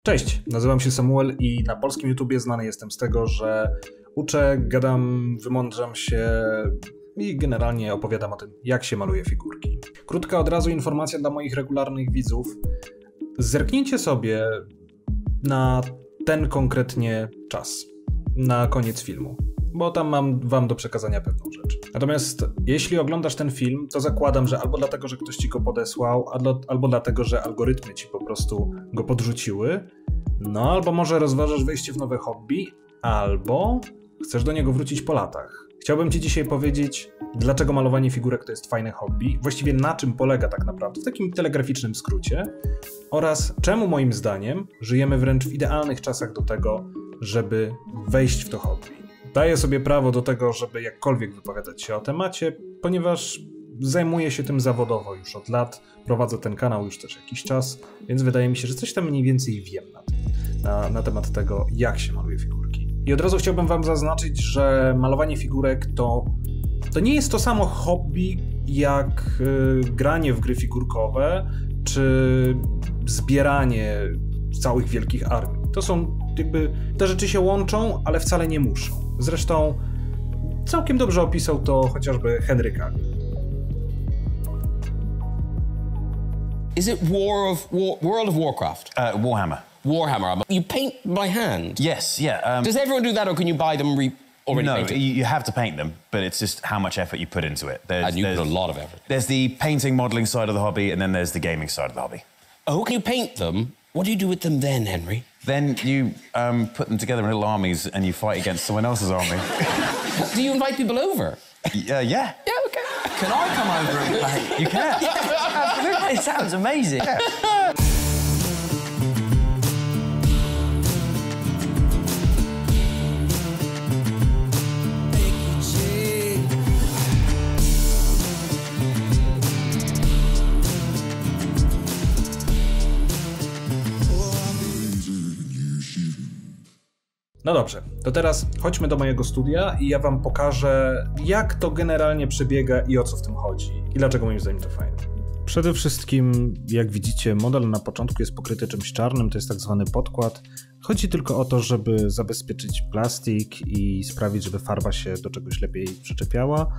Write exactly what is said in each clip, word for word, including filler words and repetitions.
Cześć, nazywam się Samuel i na polskim YouTubie znany jestem z tego, że uczę, gadam, wymądrzam się i generalnie opowiadam o tym, jak się maluje figurki. Krótka od razu informacja dla moich regularnych widzów. Zerknijcie sobie na ten konkretnie czas, na koniec filmu, bo tam mam wam do przekazania pewną rzecz. Natomiast jeśli oglądasz ten film, to zakładam, że albo dlatego, że ktoś ci go podesłał, albo, albo dlatego, że algorytmy ci po prostu go podrzuciły, no albo może rozważasz wejście w nowe hobby, albo chcesz do niego wrócić po latach. Chciałbym ci dzisiaj powiedzieć, dlaczego malowanie figurek to jest fajne hobby, właściwie na czym polega tak naprawdę, w takim telegraficznym skrócie, oraz czemu moim zdaniem żyjemy wręcz w idealnych czasach do tego, żeby wejść w to hobby. Daję sobie prawo do tego, żeby jakkolwiek wypowiadać się o temacie, ponieważ zajmuję się tym zawodowo już od lat, prowadzę ten kanał już też jakiś czas, więc wydaje mi się, że coś tam mniej więcej wiem na, tym, na, na temat tego, jak się maluje figurki. I od razu chciałbym wam zaznaczyć, że malowanie figurek to, to nie jest to samo hobby jak yy, granie w gry figurkowe, czy zbieranie całych wielkich armii. To są jakby, te rzeczy się łączą, ale wcale nie muszą. Zresztą całkiem dobrze opisał to chociażby Henry Cavill. Is it War of War, World of Warcraft? Uh, Warhammer. Warhammer. You paint by hand? Yes, yeah. Um, Does everyone do that, or can you buy them re already no, painted? you, you have to paint them, but it's just how much effort you put into it. There's, And you there's, put a lot of effort. There's the painting, modelling side of the hobby, and then there's the gaming side of the hobby. Oh, can you paint them? What do you do with them then, Henry? Then you um, put them together in little armies and you fight against someone else's army. Do you invite people over? Yeah, yeah. Yeah, okay. Can I come over and play? You can. Absolutely. It sounds amazing. Yeah. No dobrze, to teraz chodźmy do mojego studia i ja wam pokażę, jak to generalnie przebiega i o co w tym chodzi i dlaczego moim zdaniem to fajne. Przede wszystkim, jak widzicie, model na początku jest pokryty czymś czarnym, to jest tak zwany podkład. Chodzi tylko o to, żeby zabezpieczyć plastik i sprawić, żeby farba się do czegoś lepiej przyczepiała.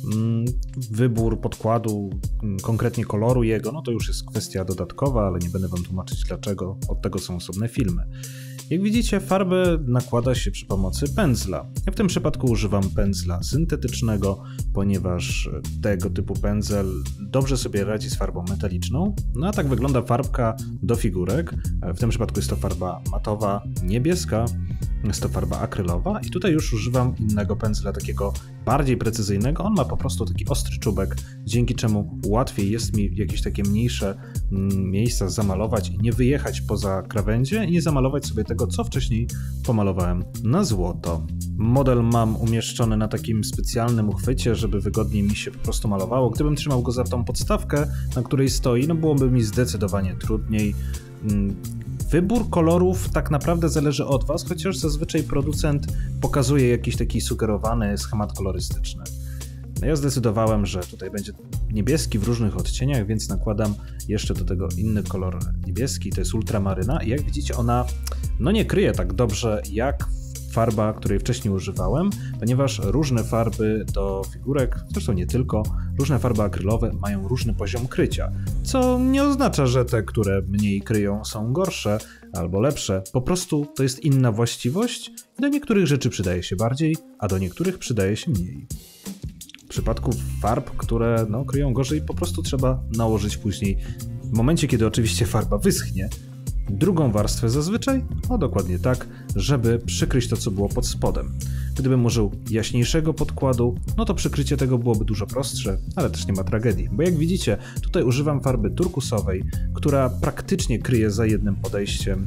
Wybór podkładu, konkretnie koloru jego, no to już jest kwestia dodatkowa, ale nie będę wam tłumaczyć dlaczego, od tego są osobne filmy. Jak widzicie, farbę nakłada się przy pomocy pędzla. Ja w tym przypadku używam pędzla syntetycznego, ponieważ tego typu pędzel dobrze sobie radzi z farbą metaliczną. No a tak wygląda farbka do figurek. W tym przypadku jest to farba matowa, niebieska, jest to farba akrylowa i tutaj już używam innego pędzla, takiego bardziej precyzyjnego. On ma po prostu taki ostry czubek, dzięki czemu łatwiej jest mi jakieś takie mniejsze miejsca zamalować i nie wyjechać poza krawędzie i nie zamalować sobie tego, co wcześniej pomalowałem na złoto. Model mam umieszczony na takim specjalnym uchwycie, żeby wygodniej mi się po prostu malowało. Gdybym trzymał go za tą podstawkę, na której stoi, no byłoby mi zdecydowanie trudniej. Wybór kolorów tak naprawdę zależy od was, chociaż zazwyczaj producent pokazuje jakiś taki sugerowany schemat kolorystyczny. No ja zdecydowałem, że tutaj będzie niebieski w różnych odcieniach, więc nakładam jeszcze do tego inny kolor niebieski, to jest ultramaryna i jak widzicie ona no nie kryje tak dobrze jak farba, której wcześniej używałem, ponieważ różne farby do figurek, zresztą nie tylko, różne farby akrylowe mają różny poziom krycia, co nie oznacza, że te, które mniej kryją są gorsze albo lepsze, po prostu to jest inna właściwość i do niektórych rzeczy przydaje się bardziej, a do niektórych przydaje się mniej. W przypadku farb, które no, kryją gorzej, po prostu trzeba nałożyć później, w momencie kiedy oczywiście farba wyschnie, drugą warstwę zazwyczaj, no dokładnie tak, żeby przykryć to, co było pod spodem. Gdybym użył jaśniejszego podkładu, no to przykrycie tego byłoby dużo prostsze, ale też nie ma tragedii, bo jak widzicie, tutaj używam farby turkusowej, która praktycznie kryje za jednym podejściem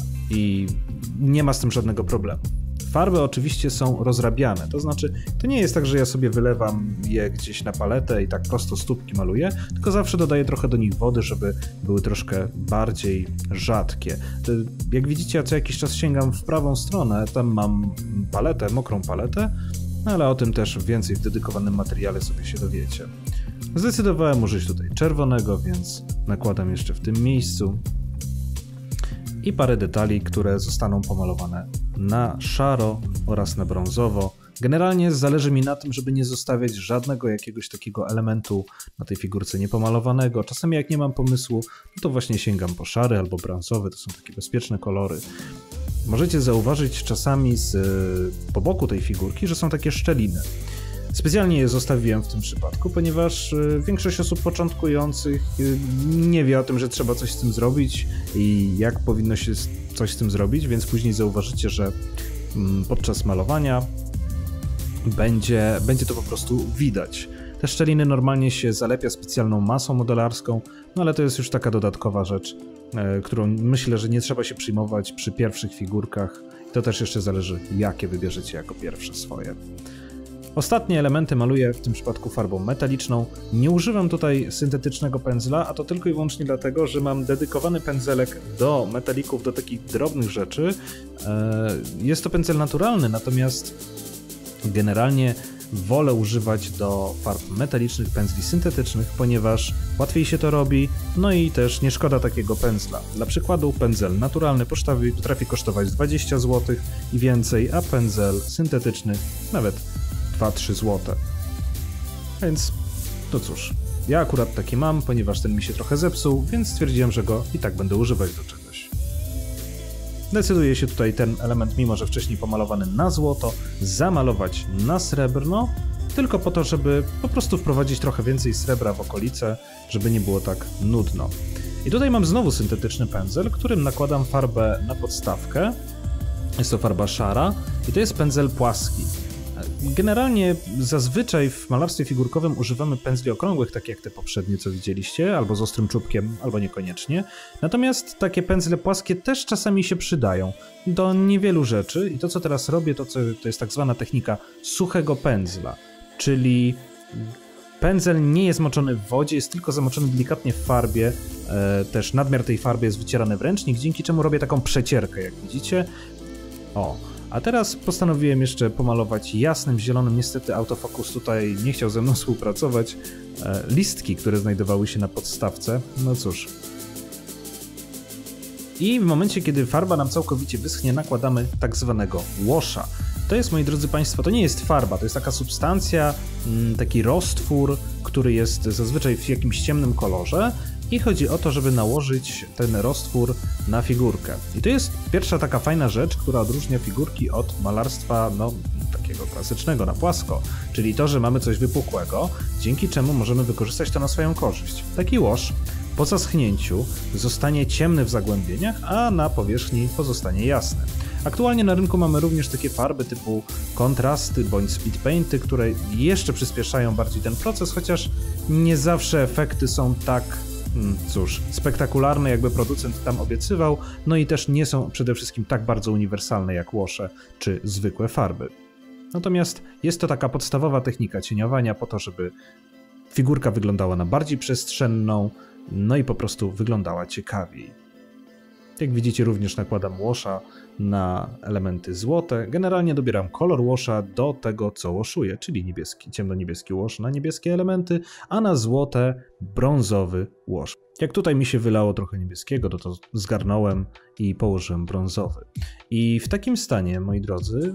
i nie ma z tym żadnego problemu. Farby oczywiście są rozrabiane, to znaczy to nie jest tak, że ja sobie wylewam je gdzieś na paletę i tak prosto stópki maluję, tylko zawsze dodaję trochę do nich wody, żeby były troszkę bardziej rzadkie. Jak widzicie, ja co jakiś czas sięgam w prawą stronę, tam mam paletę, mokrą paletę, ale o tym też więcej w dedykowanym materiale sobie się dowiecie. Zdecydowałem użyć tutaj czerwonego, więc nakładam jeszcze w tym miejscu. i parę detali, które zostaną pomalowane na szaro oraz na brązowo. Generalnie zależy mi na tym, żeby nie zostawiać żadnego jakiegoś takiego elementu na tej figurce niepomalowanego. Czasami jak nie mam pomysłu, no to właśnie sięgam po szary albo brązowy, to są takie bezpieczne kolory. Możecie zauważyć czasami z, po boku tej figurki, że są takie szczeliny. Specjalnie je zostawiłem w tym przypadku, ponieważ większość osób początkujących nie wie o tym, że trzeba coś z tym zrobić i jak powinno się coś z tym zrobić, więc później zauważycie, że podczas malowania będzie, będzie to po prostu widać. Te szczeliny normalnie się zalepia specjalną masą modelarską, no ale to jest już taka dodatkowa rzecz, którą myślę, że nie trzeba się przyjmować przy pierwszych figurkach. To też jeszcze zależy, jakie wybierzecie jako pierwsze swoje. Ostatnie elementy maluję w tym przypadku farbą metaliczną. Nie używam tutaj syntetycznego pędzla, a to tylko i wyłącznie dlatego, że mam dedykowany pędzelek do metalików, do takich drobnych rzeczy. Jest to pędzel naturalny, natomiast generalnie wolę używać do farb metalicznych pędzli syntetycznych, ponieważ łatwiej się to robi, no i też nie szkoda takiego pędzla. Dla przykładu pędzel naturalny potrafi kosztować dwadzieścia złotych i więcej, a pędzel syntetyczny nawet dwa trzy złote. Więc to cóż, ja akurat taki mam, ponieważ ten mi się trochę zepsuł, więc stwierdziłem, że go i tak będę używać do czegoś. Decyduję się tutaj ten element, mimo że wcześniej pomalowany na złoto, zamalować na srebrno, tylko po to, żeby po prostu wprowadzić trochę więcej srebra w okolice, żeby nie było tak nudno. I tutaj mam znowu syntetyczny pędzel, którym nakładam farbę na podstawkę. Jest to farba szara i to jest pędzel płaski. Generalnie zazwyczaj w malarstwie figurkowym używamy pędzli okrągłych, tak jak te poprzednie, co widzieliście, albo z ostrym czubkiem, albo niekoniecznie. Natomiast takie pędzle płaskie też czasami się przydają do niewielu rzeczy i to, co teraz robię, to, co, to jest tak zwana technika suchego pędzla, czyli pędzel nie jest moczony w wodzie, jest tylko zamoczony delikatnie w farbie, e, też nadmiar tej farby jest wycierany w ręcznik, dzięki czemu robię taką przecierkę, jak widzicie. O. A teraz postanowiłem jeszcze pomalować jasnym, zielonym, niestety autofokus tutaj nie chciał ze mną współpracować, e, listki, które znajdowały się na podstawce, no cóż. I w momencie, kiedy farba nam całkowicie wyschnie, nakładamy tak zwanego washa. To jest, moi drodzy Państwo, to nie jest farba, to jest taka substancja, taki roztwór, który jest zazwyczaj w jakimś ciemnym kolorze i chodzi o to, żeby nałożyć ten roztwór na figurkę. I to jest pierwsza taka fajna rzecz, która odróżnia figurki od malarstwa, no, takiego klasycznego, na płasko, czyli to, że mamy coś wypukłego, dzięki czemu możemy wykorzystać to na swoją korzyść. Taki wash po zaschnięciu zostanie ciemny w zagłębieniach, a na powierzchni pozostanie jasny. Aktualnie na rynku mamy również takie farby typu kontrasty bądź speed painty, które jeszcze przyspieszają bardziej ten proces, chociaż nie zawsze efekty są tak, cóż, spektakularne, jakby producent tam obiecywał, no i też nie są przede wszystkim tak bardzo uniwersalne jak wasze czy zwykłe farby. Natomiast jest to taka podstawowa technika cieniowania po to, żeby figurka wyglądała na bardziej przestrzenną, no i po prostu wyglądała ciekawiej. Jak widzicie, również nakładam washa na elementy złote. Generalnie dobieram kolor washa do tego, co washuję, czyli niebieski, ciemno-niebieski wash na niebieskie elementy, a na złote brązowy wash. Jak tutaj mi się wylało trochę niebieskiego, to to zgarnąłem i położyłem brązowy. I w takim stanie, moi drodzy,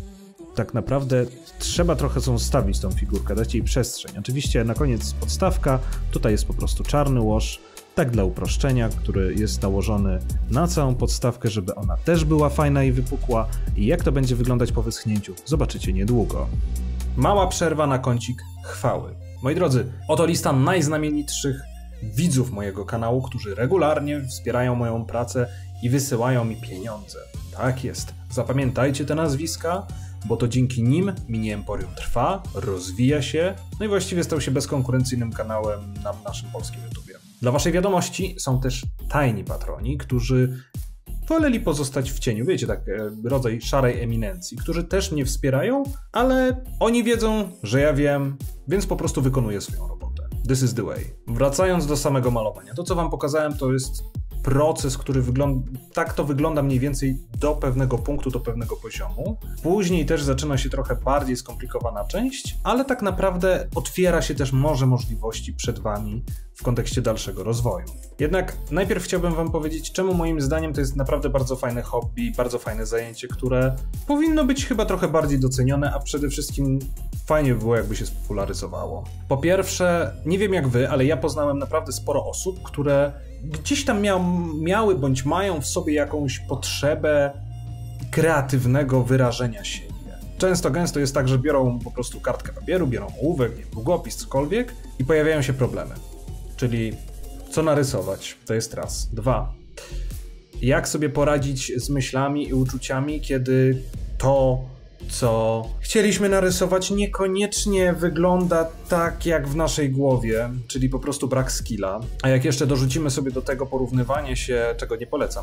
tak naprawdę trzeba trochę zostawić tą figurkę, dać jej przestrzeń. Oczywiście na koniec podstawka, tutaj jest po prostu czarny wash, tak dla uproszczenia, który jest nałożony na całą podstawkę, żeby ona też była fajna i wypukła. I jak to będzie wyglądać po wyschnięciu, zobaczycie niedługo. Mała przerwa na kącik chwały. Moi drodzy, oto lista najznamienitszych widzów mojego kanału, którzy regularnie wspierają moją pracę i wysyłają mi pieniądze. Tak jest, zapamiętajcie te nazwiska, bo to dzięki nim Mini Emporium trwa, rozwija się, no i właściwie stał się bezkonkurencyjnym kanałem na naszym polskim YouTubie. Dla waszej wiadomości są też tajni patroni, którzy woleli pozostać w cieniu, wiecie, tak rodzaj szarej eminencji, którzy też mnie wspierają, ale oni wiedzą, że ja wiem, więc po prostu wykonuję swoją robotę. This is the way. Wracając do samego malowania, to co wam pokazałem, to jest proces, który wygląda, tak to wygląda mniej więcej do pewnego punktu, do pewnego poziomu. Później też zaczyna się trochę bardziej skomplikowana część, ale tak naprawdę otwiera się też morze możliwości przed wami w kontekście dalszego rozwoju. Jednak najpierw chciałbym wam powiedzieć, czemu moim zdaniem to jest naprawdę bardzo fajne hobby, bardzo fajne zajęcie, które powinno być chyba trochę bardziej docenione, a przede wszystkim fajnie by było, jakby się spopularyzowało. Po pierwsze, nie wiem jak wy, ale ja poznałem naprawdę sporo osób, które gdzieś tam miał, miały bądź mają w sobie jakąś potrzebę kreatywnego wyrażenia siebie. Często, gęsto jest tak, że biorą po prostu kartkę papieru, biorą ołówek, długopis, cokolwiek i pojawiają się problemy. Czyli co narysować? To jest raz. Dwa. Jak sobie poradzić z myślami i uczuciami, kiedy to, co chcieliśmy narysować, niekoniecznie wygląda tak, jak w naszej głowie, czyli po prostu brak skilla. A jak jeszcze dorzucimy sobie do tego porównywanie się, czego nie polecam,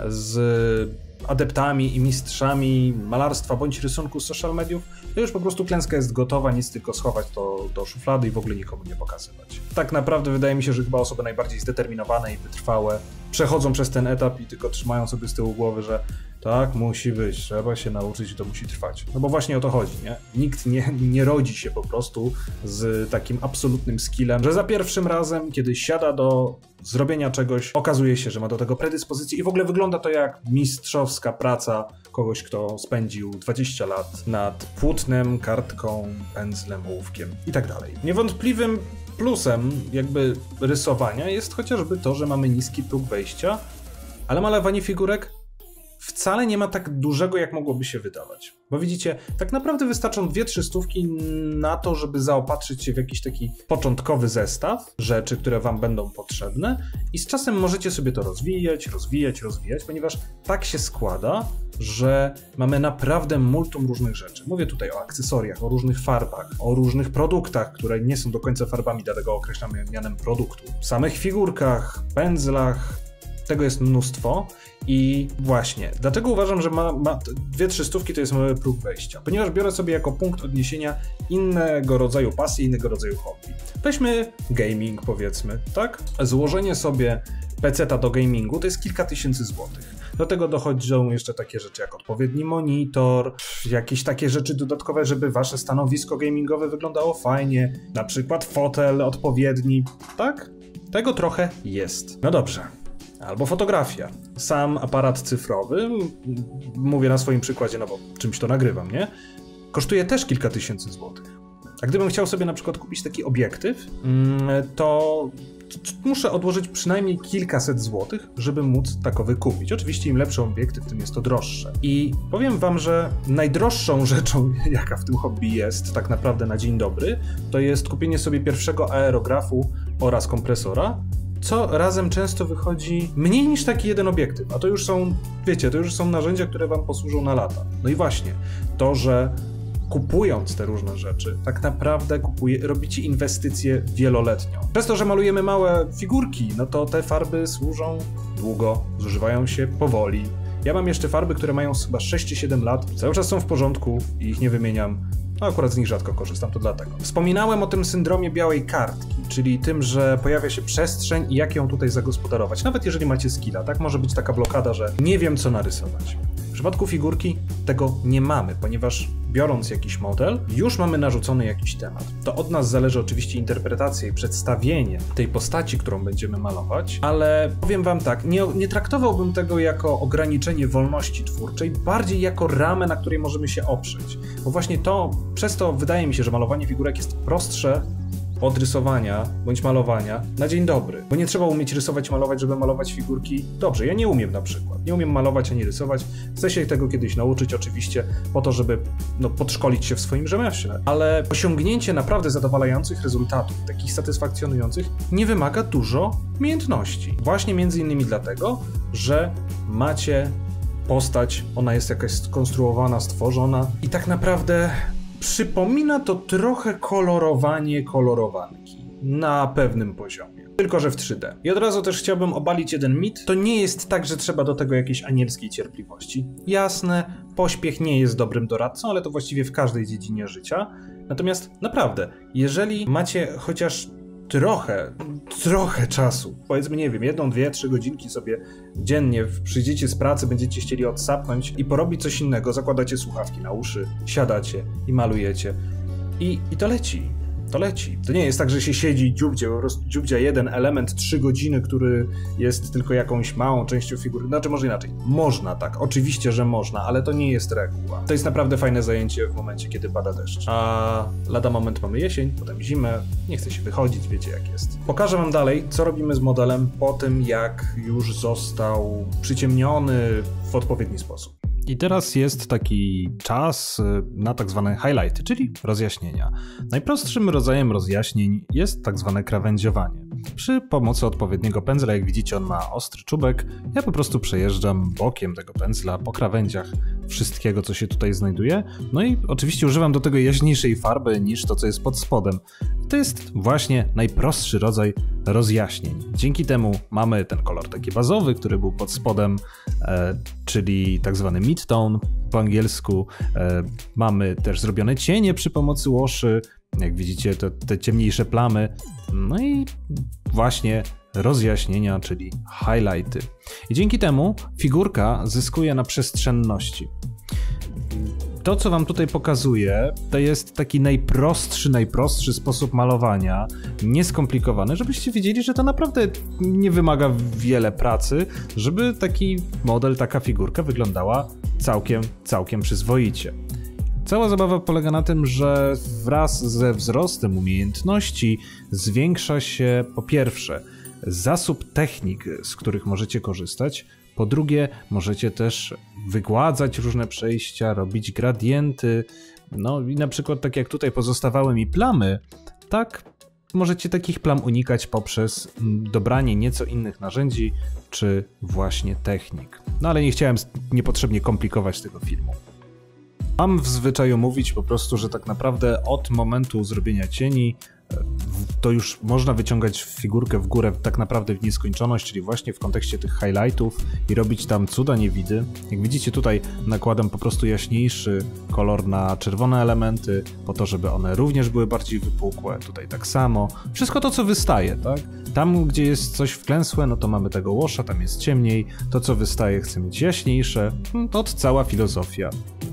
z adeptami i mistrzami malarstwa bądź rysunku z social mediów, to już po prostu klęska jest gotowa, nic tylko schować to do szuflady i w ogóle nikomu nie pokazywać. Tak naprawdę wydaje mi się, że chyba osoby najbardziej zdeterminowane i wytrwałe przechodzą przez ten etap i tylko trzymają sobie z tyłu głowy, że tak, musi być, trzeba się nauczyć i to musi trwać. No bo właśnie o to chodzi, nie? Nikt nie, nie rodzi się po prostu z takim absolutnym skillem, że za pierwszym razem, kiedy siada do zrobienia czegoś, okazuje się, że ma do tego predyspozycję i w ogóle wygląda to jak mistrzowska praca kogoś, kto spędził dwadzieścia lat nad płótnem, kartką, pędzlem, ołówkiem i tak dalej. Niewątpliwym plusem jakby rysowania jest chociażby to, że mamy niski próg wejścia, ale malowanie figurek wcale nie ma tak dużego, jak mogłoby się wydawać. Bo widzicie, tak naprawdę wystarczą dwie, trzy stówki na to, żeby zaopatrzyć się w jakiś taki początkowy zestaw rzeczy, które wam będą potrzebne i z czasem możecie sobie to rozwijać, rozwijać, rozwijać, ponieważ tak się składa, że mamy naprawdę multum różnych rzeczy. Mówię tutaj o akcesoriach, o różnych farbach, o różnych produktach, które nie są do końca farbami, dlatego określamy mianem produktu. Samych figurkach, pędzlach, tego jest mnóstwo i właśnie, dlaczego uważam, że ma, ma dwie, trzy stówki to jest mały próg wejścia? Ponieważ biorę sobie jako punkt odniesienia innego rodzaju pasji, innego rodzaju hobby. Weźmy gaming, powiedzmy, tak? Złożenie sobie peceta do gamingu to jest kilka tysięcy złotych. Do tego dochodzą jeszcze takie rzeczy jak odpowiedni monitor, jakieś takie rzeczy dodatkowe, żeby wasze stanowisko gamingowe wyglądało fajnie, na przykład fotel odpowiedni, tak? Tego trochę jest. No dobrze. Albo fotografia. Sam aparat cyfrowy, mówię na swoim przykładzie, no bo czymś to nagrywam, nie? Kosztuje też kilka tysięcy złotych. A gdybym chciał sobie na przykład kupić taki obiektyw, to muszę odłożyć przynajmniej kilkaset złotych, żeby móc takowy kupić. Oczywiście im lepszy obiektyw, tym jest to droższe. I powiem wam, że najdroższą rzeczą, jaka w tym hobby jest tak naprawdę na dzień dobry, to jest kupienie sobie pierwszego aerografu oraz kompresora, co razem często wychodzi mniej niż taki jeden obiektyw, a to już są, wiecie, to już są narzędzia, które wam posłużą na lata. No i właśnie, to, że kupując te różne rzeczy, tak naprawdę kupuje, robicie inwestycję wieloletnią. Przez to, że malujemy małe figurki, no to te farby służą długo, zużywają się powoli. Ja mam jeszcze farby, które mają chyba sześć czy siedem lat, cały czas są w porządku i ich nie wymieniam. No akurat z nich rzadko korzystam, to dlatego. Wspominałem o tym syndromie białej kartki, czyli tym, że pojawia się przestrzeń i jak ją tutaj zagospodarować. Nawet jeżeli macie skilla, tak? Może być taka blokada, że nie wiem, co narysować. W przypadku figurki tego nie mamy, ponieważ biorąc jakiś model, już mamy narzucony jakiś temat. To od nas zależy oczywiście interpretacja i przedstawienie tej postaci, którą będziemy malować, ale powiem wam tak, nie, nie traktowałbym tego jako ograniczenie wolności twórczej, bardziej jako ramę, na której możemy się oprzeć. Bo właśnie to, przez to wydaje mi się, że malowanie figurek jest prostsze od rysowania bądź malowania na dzień dobry. Bo nie trzeba umieć rysować i malować, żeby malować figurki dobrze. Ja nie umiem na przykład. Nie umiem malować ani rysować. Chcę się tego kiedyś nauczyć oczywiście po to, żeby no, podszkolić się w swoim rzemiośle. Ale osiągnięcie naprawdę zadowalających rezultatów, takich satysfakcjonujących, nie wymaga dużo umiejętności. Właśnie między innymi dlatego, że macie postać, ona jest jakaś skonstruowana, stworzona i tak naprawdę przypomina to trochę kolorowanie kolorowanki na pewnym poziomie, tylko że w trzy D. I od razu też chciałbym obalić jeden mit. To nie jest tak, że trzeba do tego jakiejś anielskiej cierpliwości. Jasne, pośpiech nie jest dobrym doradcą, ale to właściwie w każdej dziedzinie życia. Natomiast naprawdę, jeżeli macie chociaż trochę, trochę czasu, powiedzmy, nie wiem, jedną, dwie, trzy godzinki sobie dziennie przyjdziecie z pracy, będziecie chcieli odsapnąć i porobić coś innego, zakładacie słuchawki na uszy, siadacie i malujecie i, i to leci. To leci. To nie jest tak, że się siedzi dziubdzie, po prostu dziubdzia jeden element, trzy godziny, który jest tylko jakąś małą częścią figury. Znaczy, może inaczej. Można tak, oczywiście, że można, ale to nie jest reguła. To jest naprawdę fajne zajęcie w momencie, kiedy pada deszcz. A lada moment mamy jesień, potem zimę, nie chce się wychodzić, wiecie jak jest. Pokażę wam dalej, co robimy z modelem po tym, jak już został przyciemniony w odpowiedni sposób. I teraz jest taki czas na tak zwane highlighty, czyli rozjaśnienia. Najprostszym rodzajem rozjaśnień jest tak zwane krawędziowanie. Przy pomocy odpowiedniego pędzla, jak widzicie, on ma ostry czubek, ja po prostu przejeżdżam bokiem tego pędzla po krawędziach wszystkiego, co się tutaj znajduje. No i oczywiście używam do tego jaśniejszej farby niż to, co jest pod spodem. To jest właśnie najprostszy rodzaj rozjaśnień. Dzięki temu mamy ten kolor taki bazowy, który był pod spodem, e, czyli tak zwany mid-tone po angielsku. E, mamy też zrobione cienie przy pomocy washi, jak widzicie to, te ciemniejsze plamy. No i właśnie rozjaśnienia, czyli highlighty. I dzięki temu figurka zyskuje na przestrzenności. To, co wam tutaj pokazuję, to jest taki najprostszy, najprostszy sposób malowania, nieskomplikowany, żebyście wiedzieli, że to naprawdę nie wymaga wiele pracy, żeby taki model, taka figurka wyglądała całkiem, całkiem przyzwoicie. Cała zabawa polega na tym, że wraz ze wzrostem umiejętności zwiększa się po pierwsze zasób technik, z których możecie korzystać, po drugie możecie też wygładzać różne przejścia, robić gradienty, no i na przykład tak jak tutaj pozostawały mi plamy, tak możecie takich plam unikać poprzez dobranie nieco innych narzędzi, czy właśnie technik. No ale nie chciałem niepotrzebnie komplikować tego filmu. Mam w zwyczaju mówić po prostu, że tak naprawdę od momentu zrobienia cieni to już można wyciągać figurkę w górę tak naprawdę w nieskończoność, czyli właśnie w kontekście tych highlightów i robić tam cuda niewidy. Jak widzicie tutaj nakładam po prostu jaśniejszy kolor na czerwone elementy, po to, żeby one również były bardziej wypukłe. Tutaj tak samo. Wszystko to, co wystaje, tak? Tam, gdzie jest coś wklęsłe, no to mamy tego washa, tam jest ciemniej. To, co wystaje, chcę mieć jaśniejsze. To cała filozofia.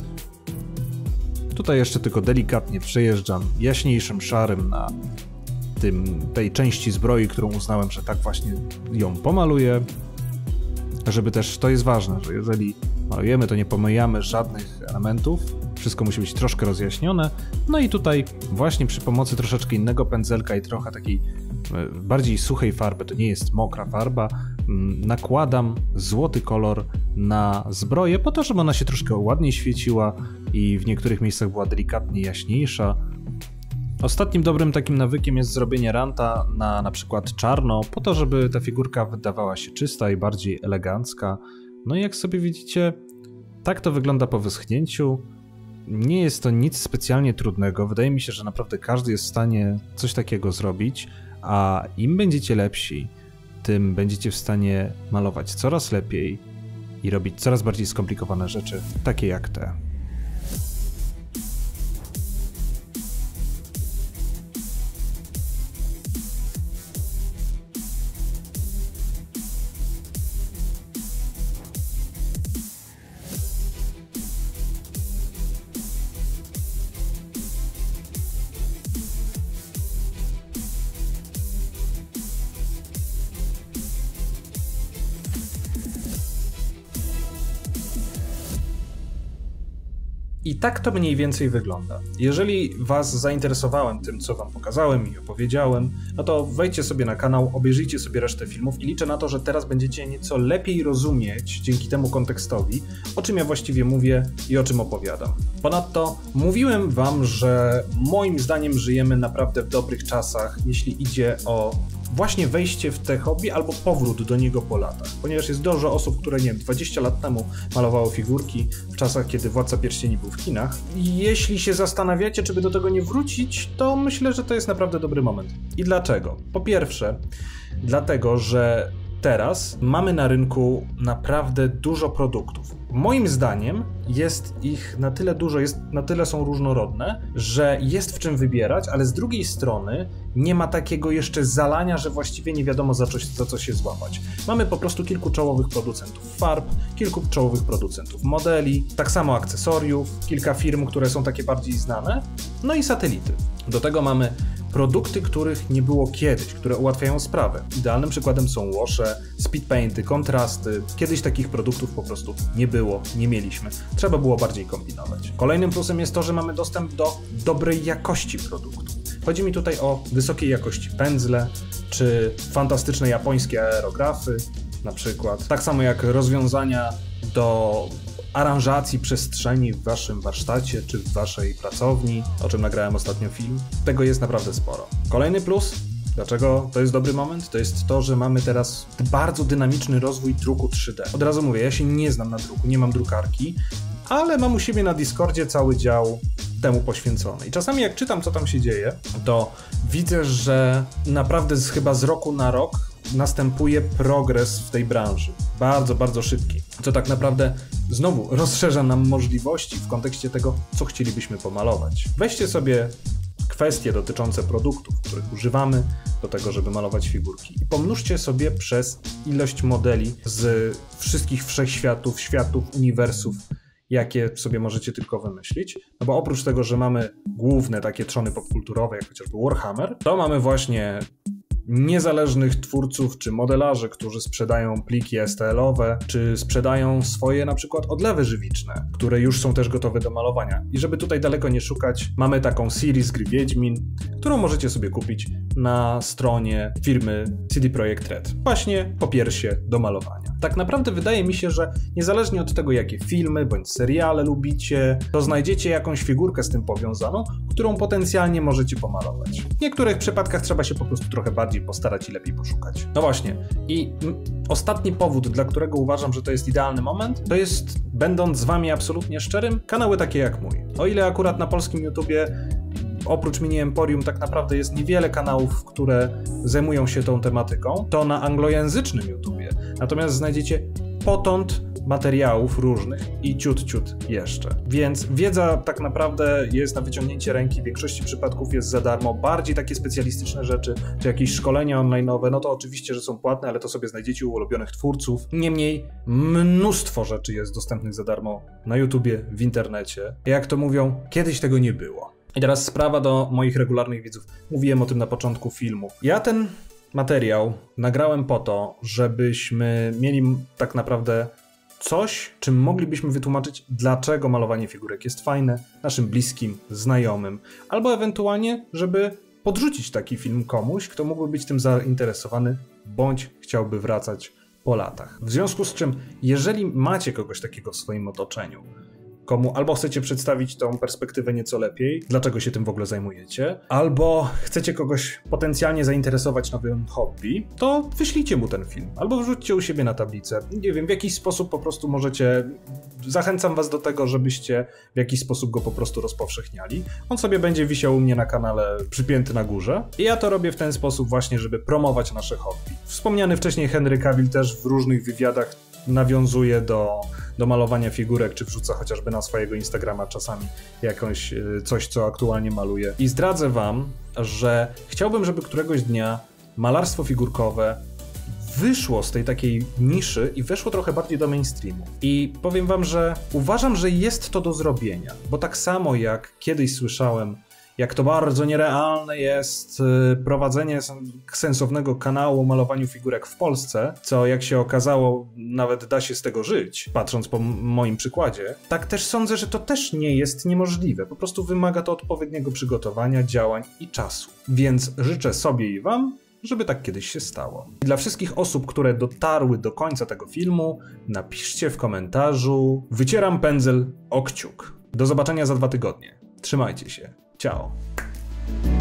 Tutaj jeszcze tylko delikatnie przejeżdżam jaśniejszym szarym na tym, tej części zbroi, którą uznałem, że tak właśnie ją pomaluję. Żeby też, to jest ważne, że jeżeli malujemy, to nie pomijamy żadnych elementów. Wszystko musi być troszkę rozjaśnione. No i tutaj właśnie przy pomocy troszeczkę innego pędzelka i trochę takiej bardziej suchej farby, to nie jest mokra farba, nakładam złoty kolor na zbroję po to, żeby ona się troszkę ładniej świeciła i w niektórych miejscach była delikatnie jaśniejsza. Ostatnim dobrym takim nawykiem jest zrobienie ranta na na przykład czarno, po to, żeby ta figurka wydawała się czysta i bardziej elegancka. No i jak sobie widzicie, tak to wygląda po wyschnięciu. Nie jest to nic specjalnie trudnego, wydaje mi się, że naprawdę każdy jest w stanie coś takiego zrobić, a im będziecie lepsi, tym będziecie w stanie malować coraz lepiej i robić coraz bardziej skomplikowane rzeczy, takie jak te. I tak to mniej więcej wygląda. Jeżeli was zainteresowałem tym, co wam pokazałem i opowiedziałem, no to wejdźcie sobie na kanał, obejrzyjcie sobie resztę filmów i liczę na to, że teraz będziecie nieco lepiej rozumieć dzięki temu kontekstowi, o czym ja właściwie mówię i o czym opowiadam. Ponadto mówiłem wam, że moim zdaniem żyjemy naprawdę w dobrych czasach, jeśli idzie o właśnie wejście w te hobby albo powrót do niego po latach, ponieważ jest dużo osób, które, nie wiem, dwadzieścia lat temu malowało figurki w czasach, kiedy Władca Pierścieni był w kinach. I jeśli się zastanawiacie, czy by do tego nie wrócić, to myślę, że to jest naprawdę dobry moment. I dlaczego? Po pierwsze, dlatego, że teraz mamy na rynku naprawdę dużo produktów. Moim zdaniem jest ich na tyle dużo, jest, na tyle są różnorodne, że jest w czym wybierać, ale z drugiej strony nie ma takiego jeszcze zalania, że właściwie nie wiadomo za, coś, za co się złapać. Mamy po prostu kilku czołowych producentów farb, kilku czołowych producentów modeli, tak samo akcesoriów, kilka firm, które są takie bardziej znane, no i satelity. Do tego mamy produkty, których nie było kiedyś, które ułatwiają sprawę. Idealnym przykładem są łosze, speedpainty, kontrasty. Kiedyś takich produktów po prostu nie było, nie mieliśmy. Trzeba było bardziej kombinować. Kolejnym plusem jest to, że mamy dostęp do dobrej jakości produktu. Chodzi mi tutaj o wysokiej jakości pędzle, czy fantastyczne japońskie aerografy na przykład. Tak samo jak rozwiązania do aranżacji przestrzeni w waszym warsztacie czy w waszej pracowni, o czym nagrałem ostatnio film. Tego jest naprawdę sporo. Kolejny plus, dlaczego to jest dobry moment, to jest to, że mamy teraz bardzo dynamiczny rozwój druku trzy D. Od razu mówię, ja się nie znam na druku, nie mam drukarki, ale mam u siebie na Discordzie cały dział temu poświęcony. I czasami jak czytam, co tam się dzieje, to widzę, że naprawdę z, chyba z roku na rok następuje progres w tej branży. Bardzo, bardzo szybki. Co tak naprawdę znowu rozszerza nam możliwości w kontekście tego, co chcielibyśmy pomalować. Weźcie sobie kwestie dotyczące produktów, których używamy do tego, żeby malować figurki i pomnóżcie sobie przez ilość modeli z wszystkich wszechświatów, światów, uniwersów, jakie sobie możecie tylko wymyślić. No bo oprócz tego, że mamy główne takie trzony popkulturowe, jak chociażby Warhammer, to mamy właśnie niezależnych twórców czy modelarzy, którzy sprzedają pliki S T L-owe, czy sprzedają swoje na przykład odlewy żywiczne, które już są też gotowe do malowania. I żeby tutaj daleko nie szukać, mamy taką series gry Wiedźmin, którą możecie sobie kupić na stronie firmy C D Projekt Red. Właśnie po piersie do malowania. Tak naprawdę wydaje mi się, że niezależnie od tego, jakie filmy bądź seriale lubicie, to znajdziecie jakąś figurkę z tym powiązaną, którą potencjalnie możecie pomalować. W niektórych przypadkach trzeba się po prostu trochę bardziej postarać i lepiej poszukać. No właśnie. I m, ostatni powód, dla którego uważam, że to jest idealny moment, to jest, będąc z wami absolutnie szczerym, kanały takie jak mój. O ile akurat na polskim YouTubie oprócz Mini Emporium tak naprawdę jest niewiele kanałów, które zajmują się tą tematyką, to na anglojęzycznym YouTubie natomiast znajdziecie potąd materiałów różnych i ciut, ciut jeszcze. Więc wiedza tak naprawdę jest na wyciągnięcie ręki, w większości przypadków jest za darmo. Bardziej takie specjalistyczne rzeczy, czy jakieś szkolenia online'owe, no to oczywiście, że są płatne, ale to sobie znajdziecie u ulubionych twórców. Niemniej mnóstwo rzeczy jest dostępnych za darmo na YouTubie, w internecie. Jak to mówią, kiedyś tego nie było. I teraz sprawa do moich regularnych widzów. Mówiłem o tym na początku filmu. Ja ten materiał nagrałem po to, żebyśmy mieli tak naprawdę coś, czym moglibyśmy wytłumaczyć, dlaczego malowanie figurek jest fajne naszym bliskim, znajomym, albo ewentualnie, żeby podrzucić taki film komuś, kto mógłby być tym zainteresowany, bądź chciałby wracać po latach. W związku z czym, jeżeli macie kogoś takiego w swoim otoczeniu, komu albo chcecie przedstawić tą perspektywę nieco lepiej, dlaczego się tym w ogóle zajmujecie, albo chcecie kogoś potencjalnie zainteresować nowym hobby, to wyślijcie mu ten film, albo wrzućcie u siebie na tablicę. Nie wiem, w jakiś sposób po prostu możecie... Zachęcam was do tego, żebyście w jakiś sposób go po prostu rozpowszechniali. On sobie będzie wisiał u mnie na kanale przypięty na górze i ja to robię w ten sposób właśnie, żeby promować nasze hobby. Wspomniany wcześniej Henry Cavill też w różnych wywiadach nawiązuje do, do malowania figurek, czy wrzuca chociażby na swojego Instagrama czasami jakąś coś, co aktualnie maluje. I zdradzę wam, że chciałbym, żeby któregoś dnia malarstwo figurkowe wyszło z tej takiej niszy i weszło trochę bardziej do mainstreamu. I powiem wam, że uważam, że jest to do zrobienia, bo tak samo jak kiedyś słyszałem, jak to bardzo nierealne jest prowadzenie sensownego kanału o malowaniu figurek w Polsce, co jak się okazało nawet da się z tego żyć, patrząc po moim przykładzie, tak też sądzę, że to też nie jest niemożliwe. Po prostu wymaga to odpowiedniego przygotowania, działań i czasu. Więc życzę sobie i wam, żeby tak kiedyś się stało. I dla wszystkich osób, które dotarły do końca tego filmu, napiszcie w komentarzu: wycieram pędzel o kciuk. Do zobaczenia za dwa tygodnie. Trzymajcie się. Ciao.